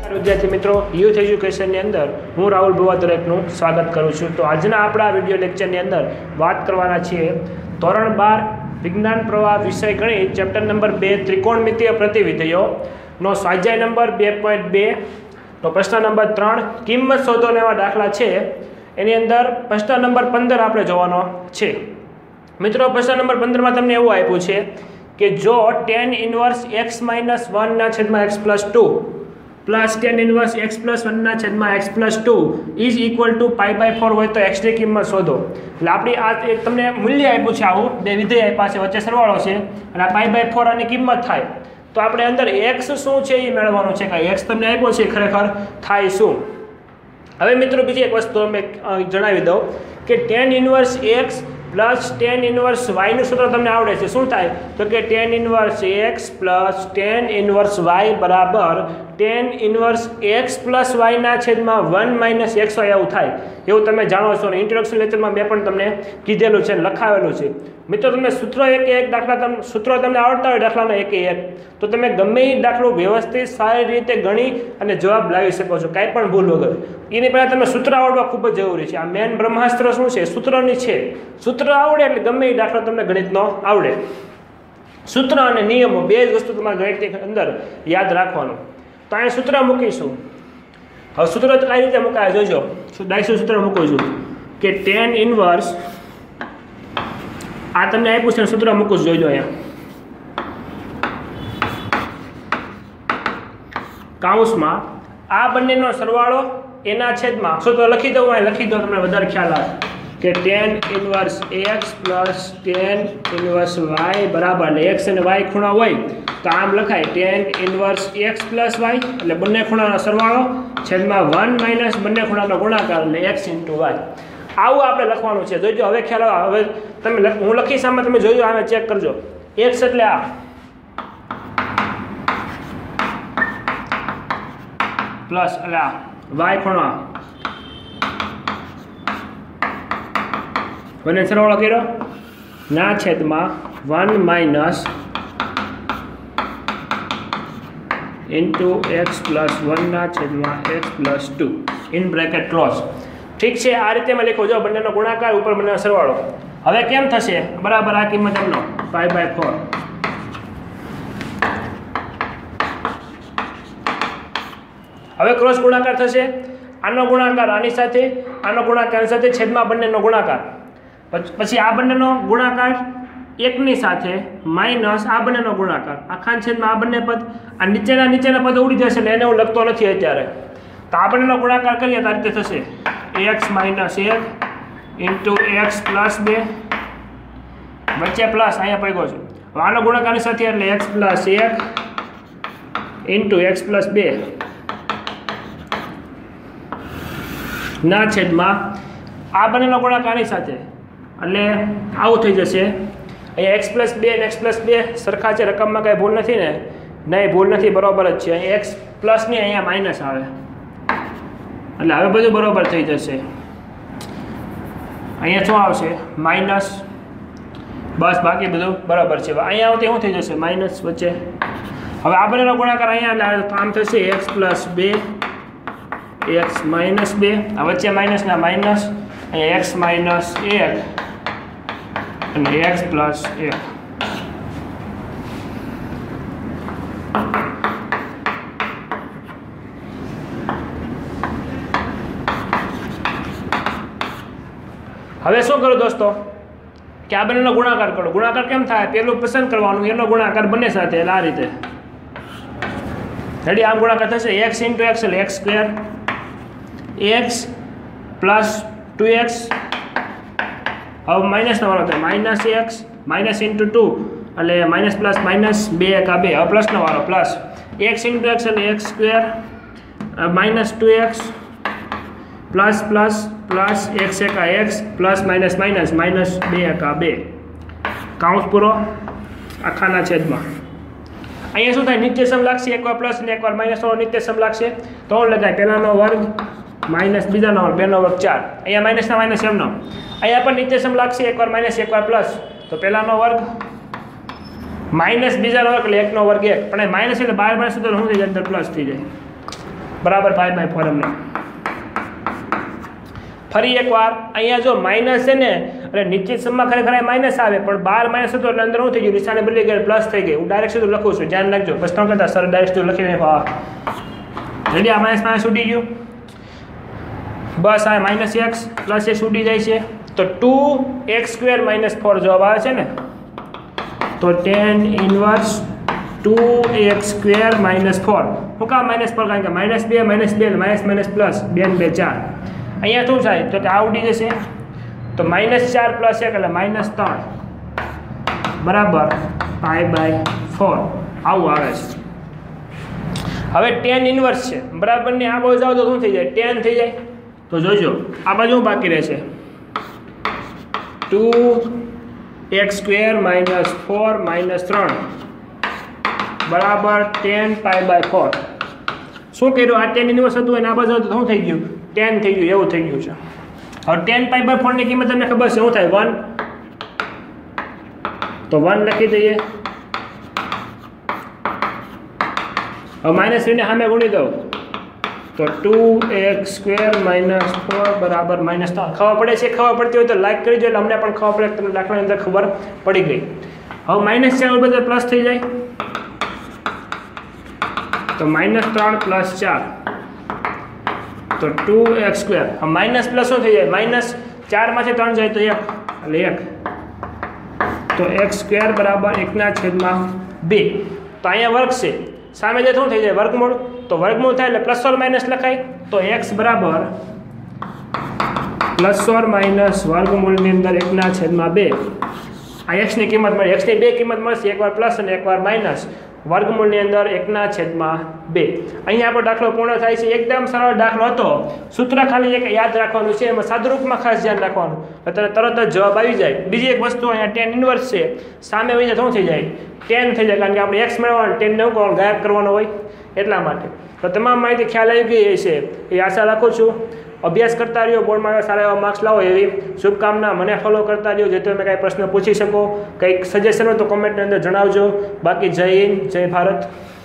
વિદ્યાર્થી મિત્રો, યુથ એજ્યુકેશનની અંદર હું રાહુલ ભુવા દરેકનું સ્વાગત કરું છું। તો આજના આપણા વિડીયો લેક્ચરની અંદર વાત કરવાના છીએ ધોરણ 12 વિજ્ઞાન પ્રવાહ વિષય ગણિત ચેપ્ટર નંબર 2 ત્રિકોણમિતીય પ્રતિવિધિઓનો સ્વાધ્યાય નંબર 2.2 તો પ્રશ્ન નંબર 3 કિંમત શોધો એવા દાખલા છે। એની અંદર પ્રશ્ન નંબર 15 આપણે જોવાનો છે। મિત્રો પ્રશ્ન નંબર 15 માં તમને એવું આપ્યું છે કે જો tan ઇન્વર્સ x - 1 ના છેદમાં x + 2 plus tan inverse x + 1 ના છેદમાં x + 2 ઇઝ ઇક્વલ ટુ π/4 હોય તો x ની કિંમત શોધો। એટલે આપણી આ એક તમને મૂલ્ય આપ્યું છે, આવું બે વિધેય આપ્યા છે, વચ્ચે સરવાળો છે અને આ π/4 આની કિંમત થાય તો આપણે અંદર x શું છે એ મેળવવાનું છે કે x તમને આપ્યો છે ખરેખર થાય શું। હવે મિત્રો બીજી એક વસ્તુ અમે જણાવી દઉં કે tan inverse x plus tan inverse y નું સૂત્ર તમને આવડે છે। શું થાય તો કે tan inverse x plus tan inverse y બરાબર tan inverse x plus y ના છેદમાં 1 - xy એવું થાય, એવું તમે જાણો છો ને ઇન્ટ્રોડક્શન લેક્ચરમાં મેં પણ તમને કીધેલું છે, લખાવેલું છે। મિત્રો તમને સૂત્ર એક દાખલા સૂત્રો તમને આવડતા હોય દાખલાના એક તો તમે ગમે એ દાખલો વ્યવસ્થિત સારી રીતે ગણી અને જવાબ લાવી શકો છો, કાંઈ પણ ભૂલ વગર। એની પહેલાં તમે સૂત્ર આવડવા ખૂબ જ જરૂરી છે। આ મેન બ્રહ્માસ્ત્ર શું છે? સૂત્રની છે। સૂત્ર આવડે એટલે ગમે એ દાખલો તમને ગણિતનો આવડે। સૂત્ર અને નિયમો બે જ વસ્તુ તમારે ગણિતની અંદર યાદ રાખવાનું। તો અહીં સૂત્ર મૂકીશું। હવે સૂત્ર કઈ રીતે મુકાય જોજો, ડાયસું સૂત્ર મૂકું છું કે tan ઇન્વર્સ આ તમને આપ્યું છે સૂત્ર મૂકું છું, જોજો અહીંયા કાઉન્સમાં આ બંનેનો સરવાળો એના છેદમાં સૂત્ર લખી દઉં, અહીં લખી દો તમને વધારે ખ્યાલ આવે કે tan inverse x plus tan inverse y બરાબર એટલે x અને y ખૂણા હોય તો આમ લખાય tan inverse x plus y એટલે બંને ખૂણાનો સરવાળો છેદમાં 1 - બંને ખૂણાનો ગુણાકાર એટલે x × y। આવું આપણે લખવાનું છે, જોજો હવે ખ્યાલ આવે। હવે તમે હું લખીશ આમાં તમે જોજો, આમે ચેક કરજો। x એટલે આ પ્લસ એટલે આ y ખૂણો બંને સરવાળો કર્યો ના છેદમાં 1 - x + 1 ના છેદમાં x + 2 ઇન બ્રેકેટ ક્લોઝ। ઠીક છે, આ રીતે મેં લખ્યું, જો બંનેનો ગુણાકાર ઉપર બંનેનો સરવાળો। હવે કેમ થશે? બરાબર આ કિંમત એમનો π/4। હવે ક્રોસ ગુણાકાર થશે, આનો ગુણાકાર આની સાથે, આનો ગુણાકાર સાથે, છેદમાં બંનેનો ગુણાકાર, પછી આ બંનેનો ગુણાકાર એકની સાથે માઇનસ આ બંનેનો ગુણાકાર, આખા છેદમાં આ બંને પદ, આ નીચેના પદ ઉડી જશે એટલે એને હું લખતો નથી અત્યારે। તો આ બંનેનો ગુણાકાર કરીએ તો આ રીતે થશે x - 1 × x + 2 વચ્ચે પ્લસ અહીંયા પડ્યો છે, હવે આનો ગુણાકારની સાથે એટલે x + 1 × x + 2 ના છેદમાં આ બંનેનો ગુણાકારની સાથે એટલે આવું થઈ જશે। અહીંયા x + 2 અને x + 2 સરખા છે, રકમમાં કાંઈ ભૂલ નથી ને? નહીં, ભૂલ નથી, બરાબર જ છે। અહીંયા x પ્લસની અહીંયા માઇનસ આવે એટલે હવે બધું બરાબર થઈ જશે। અહીંયા શું આવશે? માઇનસ, બસ બાકી બધું બરાબર છે। અહીંયા આવતી શું થઈ જશે? માઇનસ વચ્ચે। હવે આ બંનેનો ગુણાકાર અહીંયા આમ થશે x + 2 x - 2 આ વચ્ચે માઇનસના માઇનસ, અહીંયા x - 1 અને x + 1। હવે શું કરો દોસ્તો કે આ બંનેનો ગુણાકાર કરો। ગુણાકાર કેમ થાય? પેલું પસંદ કરવાનું, એનો ગુણાકાર બંને સાથે એટલે આ રીતે રેડી। આમ ગુણાકાર થશે x × x એટલે x², x + 2x, હવે માઇનસનો વાળો થાય -x -× 2 એટલે માઇનસ પ્લસ માઇનસ 2 × 2, હવે પ્લસનો વાળો પ્લસ x × x એટલે x² -2x plus plus x × x plus minus minus -2 × 2 કાઉન્સ પૂરો આખાના છેદમાં। અહીંયા શું થાય? નિત્યસમ લાગશે, એકવાર પ્લસ ને એકવાર માઇનસ વાળો નિત્યસમ લાગશે તો લગાય પહેલાનો વર્ગ માઇનસ બીજાનો વર્ગ 2 નો વર્ગ 4, અહીંયા માઇનસના માઇનસ એમનો, અહીંયા પણ નિત્યસમ લાગશે, એકવાર માઇનસ એકવાર પ્લસ તો પહેલાનો વર્ગ માઇનસ બીજાનો વર્ગ એટલે 1 નો વર્ગ 1, પણ માઇનસ એટલે 12 - 12 શું થઈ જાય? અંદર પ્લસ થઈ જાય। બરાબર π/4 અમને ફરી એકવાર અહીંયા જો માઇનસ છે ને એટલે નિશ્ચિત સમમાં ખરેખર માઇનસ આવે પણ 12 માઇનસ હતો એટલે અંદર શું થઈ ગયું નિશાને બદલી ગઈ પ્લસ થઈ ગઈ હું ડાયરેક્ટ સીધું લખું છું ધ્યાન રાખજો પ્રશ્ન કરતા સર ડાયરેક્ટ સીધું લખીને રેડી આ માઇનસ ઉડી ગયું બસ આ -x પ્લસ x ઉડી જાય છે તો 2x² - 4 જવાબ આવે છે ને તો tan ઇન્વર્સ 2x² - 4 હું કામ -4 કારણ કે -2 -2 પ્લસ 2 ને 2 4 અહીંયા શું થાય તો આ ઉડી જશે તો -4 + 1 એટલે -3 બરાબર π/4 આવું આવે છે હવે tan ઇન્વર્સ છે બરાબર ને આ બાજુ જાવ તો શું થઈ જાય tan થઈ જાય તો જોજો આ બાજુ બાકી રહેશે 2x² - 4 - 3 બરાબર tan π/4 શું કર્યું આ tan ઇન્વર્સ હતું અને આ બાજુ તો શું થઈ ગયું tan થઈ ગયું એવું થઈ ગયું છે હવે tan π/4 ની કિંમત તમને ખબર છે શું થાય 1 તો 1 લખી દઈએ હવે -3 ને સામે ગુણી દઉં તો 2x² - 4 બરાબર -3 ખબર પડે છે ખબર પડતી હોય તો લાઈક કરી દો એટલે અમને પણ ખબર પડે તમને દાખલાની અંદર ખબર પડી ગઈ હવે -4 બધા પ્લસ થઈ જાય તો -3 + 4 તો 2x² માઇનસ પ્લસ શું થઈ જાય -4 માંથી 3 જાય તો 1 એટલે 1 તો x² બરાબર 1/2 તો અહીંયા વર્ગ છે સામે જે શું થઈ જાય વર્ગમૂળ તો વર્ગમૂળ થાય એટલે પ્લસ ઓર માઇનસ લખાય તો x બરાબર પ્લસ ઓર માઇનસ વર્ગમૂળની અંદર 1/2 આ x ની કિંમત મળે x ની બે કિંમત મળશે એકવાર પ્લસ અને એકવાર માઇનસ વર્ગમૂળની અંદર 1/2 અહીંયા આપણો દાખલો પૂર્ણ થાય છે એકદમ સરળ દાખલો હતો સૂત્ર ખાલી એક યાદ રાખવાનું છે એમાં સાદુરૂપમાં ખાસ ધ્યાન રાખવાનું એટલે તરત જ જવાબ આવી જાય બીજી એક વસ્તુ અહીંયા tan ઇન્વર્સ છે સામે હોય શું થઈ જાય tan થઈ જાય કારણ કે આપણે x મેળવવાનું tan ને ગાયબ કરવાનો હોય એટલા માટે તો તમામ માહિતી ખ્યાલ આવી ગઈ છે એ આશા રાખું છું અભ્યાસ કરતા રહ્યો બોર્ડમાં સારા એવા માર્ક્સ લાવો એવી શુભકામના મને ફોલો કરતા રહ્યો જે તમે કાંઈ પ્રશ્ન પૂછી શકો કંઈક સજેશન હોય તો કોમેન્ટની અંદર જણાવજો બાકી જય હિન્દ જય ભારત